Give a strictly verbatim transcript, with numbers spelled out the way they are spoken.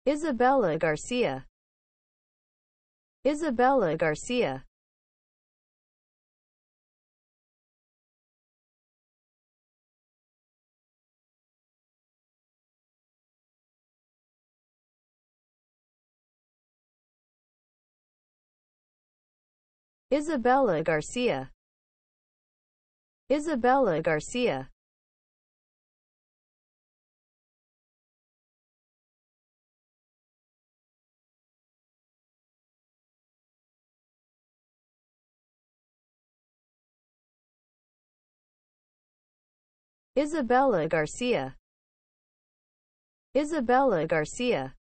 Isabella Garcia. Isabella Garcia. Isabella Garcia. Isabella Garcia. Isabella Garcia. Isabella Garcia.